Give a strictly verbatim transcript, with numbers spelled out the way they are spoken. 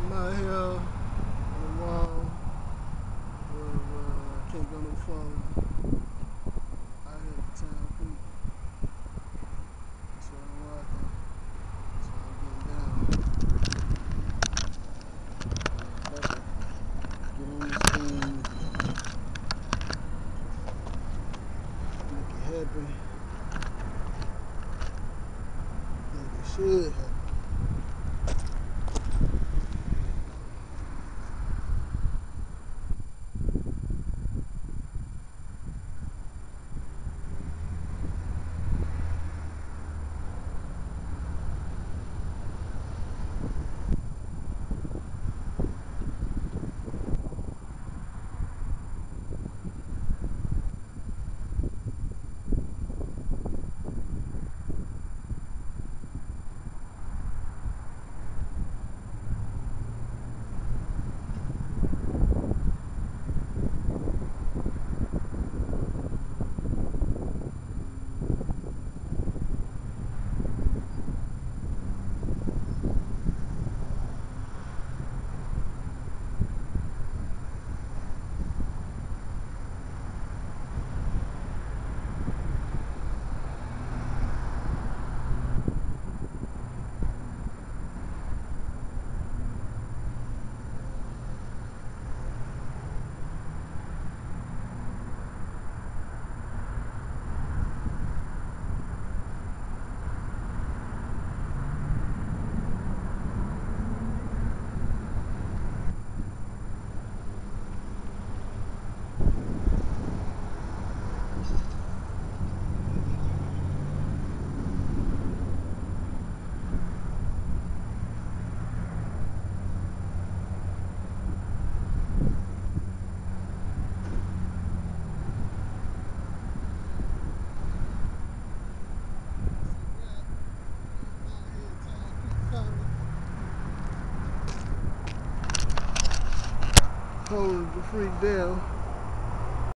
I'm out here on the wall where uh, I can't go no farther. Out here at the town creek. That's where I'm walking. That's where I'm getting down. Uh, about to get on this thing. Make it happen. I think it should happen. Hold the freak down.